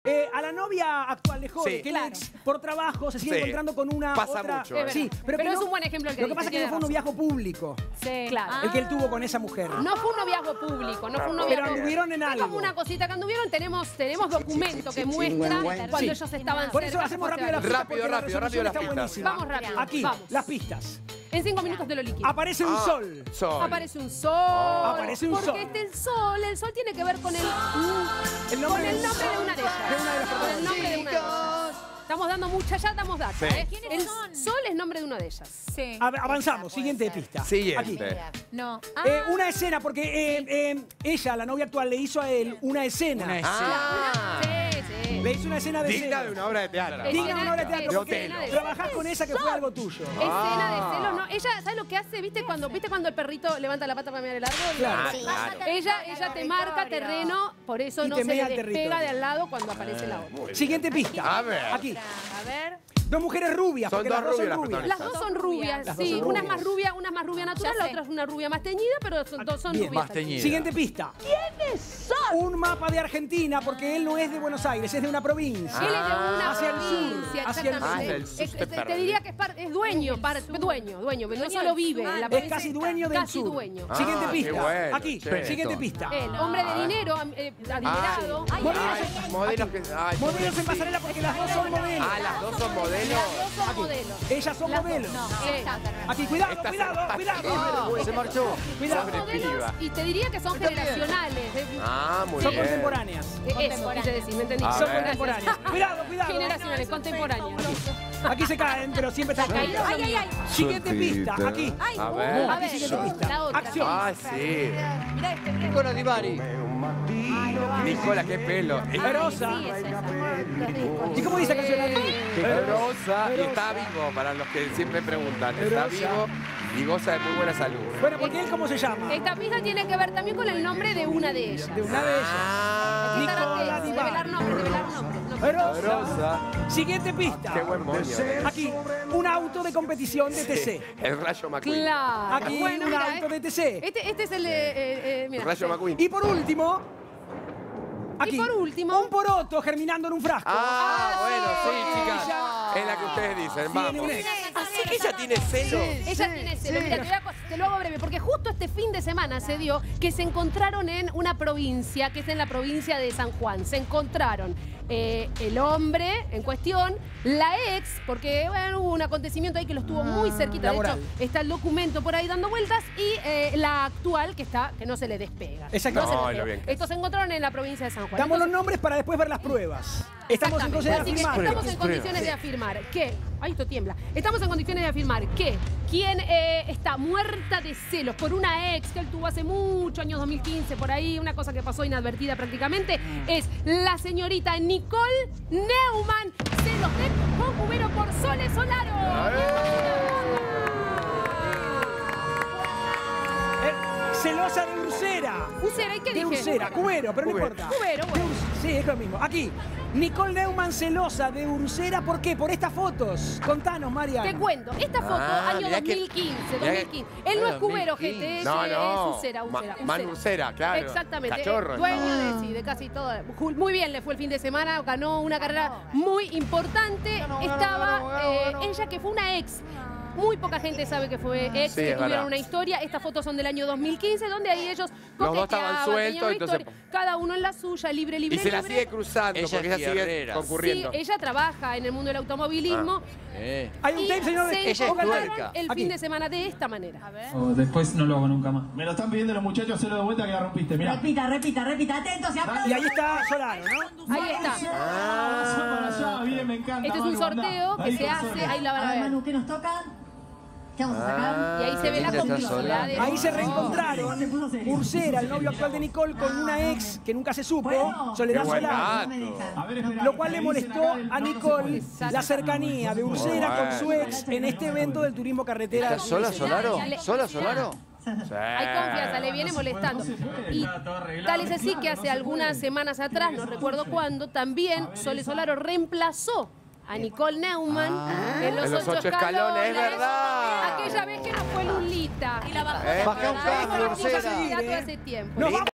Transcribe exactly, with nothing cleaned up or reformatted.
Eh, a la novia actual de Jorge, Sí. que Claro. el ex, por trabajo, se sigue Sí. encontrando con una Pasa otra... mucho, Es Sí, verdad. pero, que Pero es no- un buen ejemplo el que Lo que dice, pasa es que tiene no fue un razón. noviazgo público, Sí. Claro. el que él tuvo con esa mujer. No fue un noviazgo público, no fue un Pero noviazgo. anduvieron en Es algo. como una cosita que anduvieron, tenemos, tenemos documento que muestra cuando Sí. ellos estaban Por eso cerca. hacemos rápido la las pistas, Rápido, porque la rápido, resolución rápido las está pistas. buenísima. Vamos rápido. Aquí, Vamos. las pistas. En cinco minutos te lo liquido. Aparece un Ah, sol. Sol. Aparece un sol. Aparece un porque sol. este el sol, el sol tiene que ver con el, mm, El nombre con el de- nombre de una de ellas. de una de las Con el nombre de una de ellas. Estamos dando mucha, ya damos data. Sí. ¿eh? ¿Quiénes El son? sol es nombre de una de ellas. Sí. A- avanzamos, Esa siguiente puede ser. pista. Siguiente. Aquí. No. Eh, Ah, una escena, porque eh, eh, ella, la novia actual, le hizo a él una escena. Una escena. Ah, Sí, sí. Le hizo una escena de digna celos. de una obra de teatro. Es- Digna de una obra de Escena- teatro, porque escena de trabajás con esa que fue algo tuyo. Escena de celos, no. Ella, ¿sabes lo que hace? ¿Viste cuando, ¿viste cuando el perrito levanta la pata para mirar el árbol? Claro. Ah, claro. Ella, ella te marca terreno, por eso Y no te se le mea el despega territorio. de al lado cuando aparece la otra. Siguiente pista. A ver. Aquí. a ver. Dos mujeres rubias, Son porque dos las dos son rubias las rubias. Las dos son rubias, Las dos sí. son Una es rubias. más rubia, una es más rubia natural, Ya la sé. otra es una rubia más teñida, pero son, dos son Bien. rubias. Más teñida. Siguiente pista. ¿Quiénes son? Un mapa de Argentina, porque él no es de Buenos Aires, es de una provincia. Él es de una Hacia el sur, provincia, hacia el exactamente. sur. Ah, del sur Es- te es- te, perdí. diría que es, par- es dueño, par- dueño, dueño, pero no Dueño solo del vive sur. en la Es Es provincia. casi dueño del casi sur. dueño. Ah, Siguiente qué pista. bueno, Aquí, che. siguiente pista. Él, hombre de dinero, am- eh, adinerado. Ay, Modelos ay, en- modelos que... Ay, Modelos en sí. pasarela porque las dos son modelos. Ah, las dos son modelos. Las dos son modelos. Ellas son Las dos. modelos. No, Sí. esta. Aquí, cuidado, Esta se- cuidado, cuidado. Se marchó. Cuidado. Son Pobre modelos piba. y te diría que son generacionales. eh, Ah, muy Son bien. contemporáneas. eh, Eso, quise decir, ¿me entendí? A Son ver. contemporáneas. Cuidado, cuidado. Generacionales, contemporáneos. Aquí se caen, pero siempre están Caídos caídos. son Ay, ay, míos. Siguiente pista. Aquí. Ay, A uh, ver. A Aquí ver, siguiente pista. la otra. Acción. Ah, sí. Mirá este, mirá este. Con Divari. Nicola, qué pelo. Es Rosa. Sí, es esa. Los discos. ¿Y cómo dice la canción aquí? Rosa y Rosa. está vivo, para los que siempre preguntan. Está Rosa. vivo y goza de muy buena salud. Bueno, porque él, ¿cómo se llama? Esta pista tiene que ver también con el nombre de una de ellas. De una de ellas. Ah, Nicola De Di velar Bari. nombre, de velar nombre. nombre. Rosa. Rosa. Siguiente pista. Qué buen moño. Aquí, un auto de competición de T C. El Rayo McQueen. Claro. Aquí, Bueno, un mira, auto eh. de T C. Este, este es el de. eh, eh, mira. Rayo McQueen. Y por último, aquí, Y por último- un poroto germinando en un frasco. Ah, bueno, sí, Ella- chicas. Es la que ustedes dicen, Tiene vamos. un ex. Así que ella tiene celo. Ella tiene celo. Mira, te, voy a co- te lo hago breve, porque justo este fin de semana se dio que se encontraron en una provincia, que es en la provincia de San Juan. Se encontraron eh, el hombre en cuestión, la ex, porque bueno, hubo un acontecimiento ahí que lo estuvo muy cerquita. De Laboral. hecho, está el documento por ahí dando vueltas, y eh, la actual, que está, que no se le despega. Exacto. No se le No, despega. lo bien que- Estos se encontraron en la provincia de San Juan. Damos los Entonces, nombres para después ver las pruebas. Estamos en Exactamente. condiciones de Así que afirmar. estamos en condiciones de afirmar que. Ay, esto tiembla. Estamos en condiciones de afirmar que quien eh, está muerta de celos por una ex que él tuvo hace mucho, años dos mil quince, por ahí, una cosa que pasó inadvertida prácticamente, es la señorita Nicole Neumann. Celos de Concubero por Sole Solaro. Eh, celosa de Ursera. Ucera, ¿y qué De dije? Ursera, cubero, pero no Cubero. importa. Cubero, bueno. De Urs- Sí, es lo mismo. Aquí, Nicole Neumann celosa de Ursera. ¿Por qué? Por estas fotos. Contanos, María. Te cuento, esta foto, Ah, año mirá dos que- mil quince, mirá dos que- mil quince. Él no es Ah, cubero, dos mil gente, quince. ese No, no. es Ucera, Ma- Ucera. Man Ursera, claro. Exactamente. Cachorro. eh, dueño de, sí, de casi todo. Ju- Muy bien le fue el fin de semana, ganó una carrera muy importante. Estaba eh, ella, que fue una ex. Muy poca gente sabe que fue ex, Sí, que es tuvieron verdad. una historia. Estas fotos son del año dos mil quince, donde ahí ellos Los dos estaban coqueteaban, sueltos, tenían una entonces- historia. Cada uno en la suya, libre, libre, Y se la libre. sigue cruzando Ella porque es ella sigue guerrera. Sí, concurriendo. ella trabaja en el mundo del automovilismo. Eh. Hay un Y tape, señor. se Ella es encontraron tuerca. el Aquí. fin de semana de esta manera. O después no lo hago nunca más. Me lo están pidiendo los muchachos, hacerlo de vuelta que la rompiste, mirá. Repita, repita, repita, atentos y aplausos. Y ahí está Solano, ¿no? Ahí está. Ah, para allá, bien, me encanta. Este es un Manu, andá. sorteo que Ahí se con hace, Sonia. ahí la van A a ver, ver. Manu, ¿qué nos toca? ¿Qué vamos a sacar? Y ahí se ve la Linda está complicidad de... Ahí se reencontraron Ursera, el novio actual de Nicole, con una ex que nunca se supo, Soledad Qué buen Solano. dato. No me dejan. A ver, espera, Lo cual le ahí molestó se acá el- a no, no se Nicole puede. la cercanía de Ursera con su ex en este evento del turismo carretera. ¿Está sola, Solaro? Dale. ¿Sola, Solaro? Sí. Hay confianza, le viene molestando. Y tal es así que hace algunas semanas atrás, no recuerdo cuándo, también Sole Solaro reemplazó a Nicole Neumann en los, En los ocho, ocho escalones, es verdad. Aquella vez que no fue Lulita. Y la bajó. Eh, Bajá un cambio, Vamos a Ursera. seguir, ¿eh? hace tiempo. Nos vamos